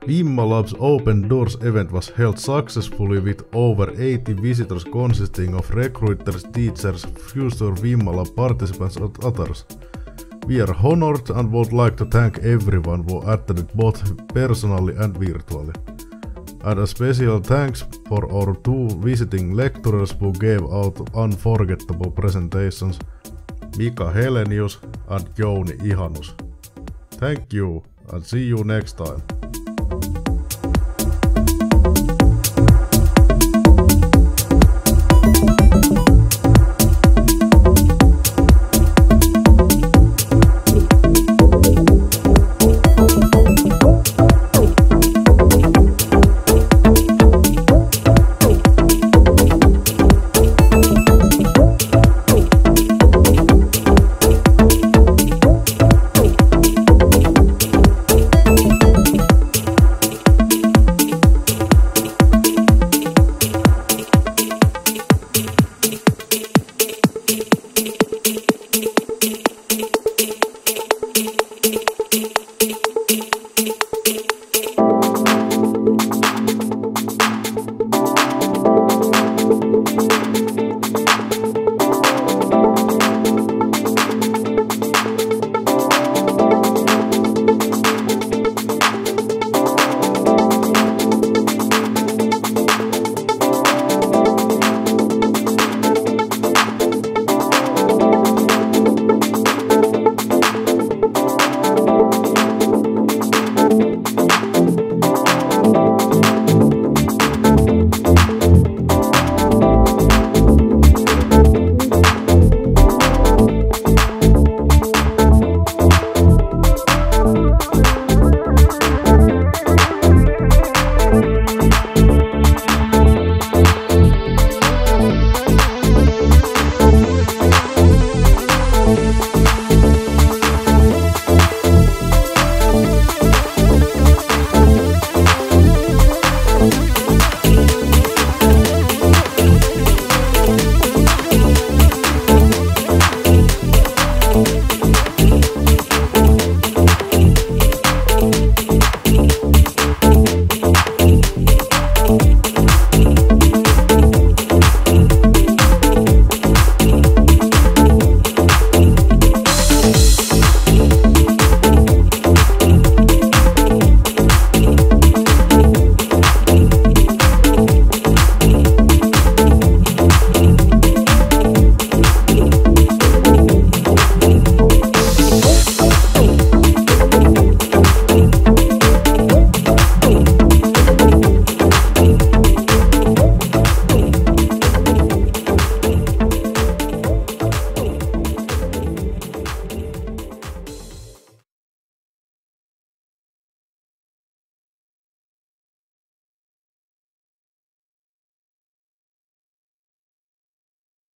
WIMMA Lab's Open Doors event was held successfully with over 80 visitors consisting of recruiters, teachers, future WIMMA Lab participants and others. We are honored and would like to thank everyone who attended both personally and virtually. And a special thanks for our 2 visiting lecturers who gave out unforgettable presentations, Mika Helenius and Jouni Ihanus. Thank you and see you next time.